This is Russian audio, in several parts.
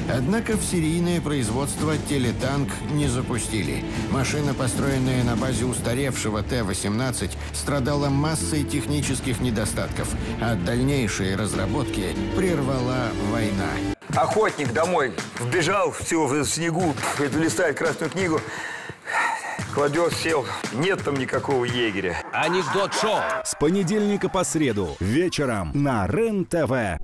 Однако в серийное производство телетанк не запустили. Машина, построенная на базе устаревшего Т-18, страдала массой технических недостатков, а дальнейшие разработки прервала война. Охотник домой вбежал, все в снегу, листает Красную книгу, кладет, сел. Нет там никакого егеря. Анекдот-шоу с понедельника по среду вечером на РЕН-ТВ.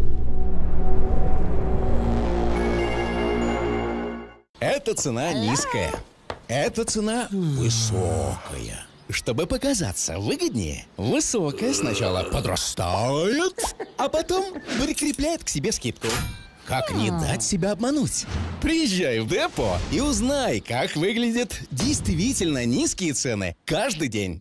Эта цена низкая, эта цена высокая. Чтобы показаться выгоднее, высокая сначала подрастает, а потом прикрепляет к себе скидку. Как не дать себя обмануть? Приезжай в депо и узнай, как выглядят действительно низкие цены каждый день.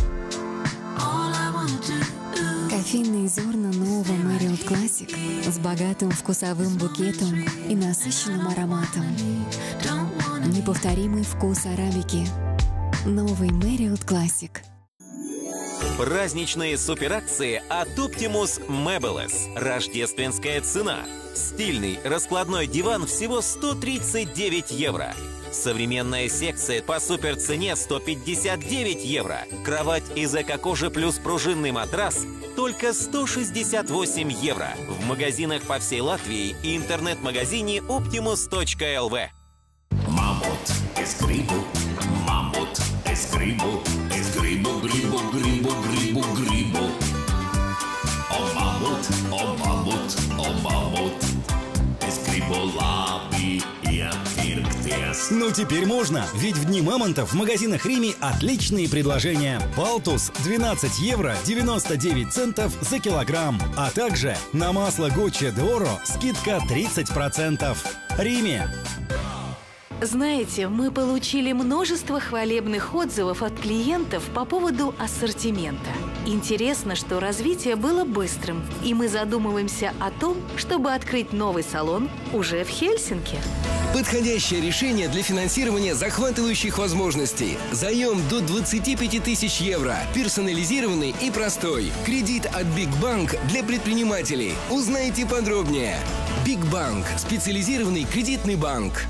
Кофейные зерна нового Marriott Classic с богатым вкусовым букетом и насыщенным ароматом. Неповторимый вкус арабики. Новый Marriott Classic. Праздничные суперакции от Optimus Meubles. Рождественская цена. Стильный раскладной диван всего 139 евро. Современная секция по суперцене 159 евро. Кровать из эко-кожи плюс пружинный матрас только 168 евро. В магазинах по всей Латвии и интернет-магазине optimus.lv. Мамут из грибу, мамут из грибу, из грибу, грибу, грибу, грибу, грибу. О мамут, о мамут, о мамут, из грибу лаби и отвирктес. Ну теперь можно, ведь в дни мамонтов в магазинах Рими отличные предложения. Палтус 12 евро 99 центов за килограмм, а также на масло Гуччи Доро скидка 30%. Рими. Знаете, мы получили множество хвалебных отзывов от клиентов по поводу ассортимента. Интересно, что развитие было быстрым, и мы задумываемся о том, чтобы открыть новый салон уже в Хельсинки. Подходящее решение для финансирования захватывающих возможностей. Заем до 25 тысяч евро. Персонализированный и простой. Кредит от Big Bank для предпринимателей. Узнайте подробнее. Big Bank. Специализированный кредитный банк.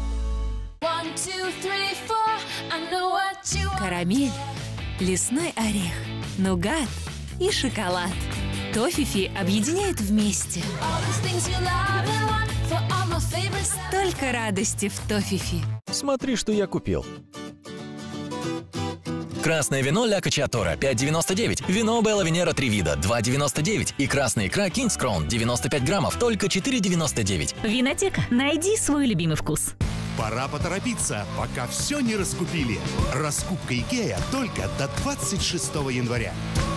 Карамель, лесной орех, нугат и шоколад. Тофифи объединяет вместе. Столько радости в Тофифи. Смотри, что я купил. Красное вино Ля Качиатора 5,99. Вино Белла Венера 3 вида 2,99. И красная икра Кингс Кроун 95 граммов только 4,99. Винотека. Найди свой любимый вкус. Пора поторопиться, пока все не раскупили. Раскупка Икеа только до 26 января.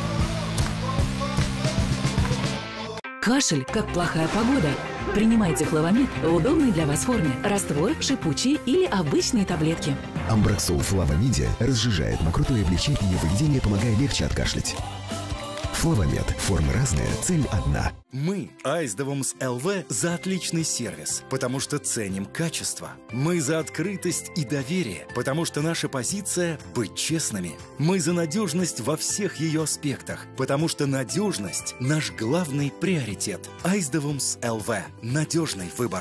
Кашель, как плохая погода. Принимайте Флавамид в удобной для вас форме. Раствор, шипучий или обычные таблетки. Амбраксол в Флавамиде разжижает, но крутое облегчение выведения, помогая легче откашлять. Флавамид. Формы разные, цель одна. Мы, Айсдевумс ЛВ, за отличный сервис, потому что ценим качество. Мы за открытость и доверие, потому что наша позиция – быть честными. Мы за надежность во всех ее аспектах, потому что надежность – наш главный приоритет. Айсдевумс ЛВ. Надежный выбор.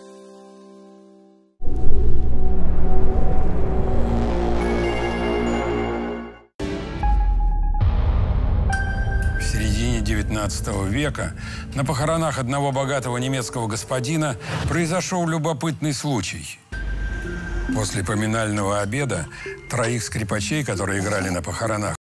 В середине 19 века на похоронах одного богатого немецкого господина произошел любопытный случай. После поминального обеда 3 скрипачей, которые играли на похоронах,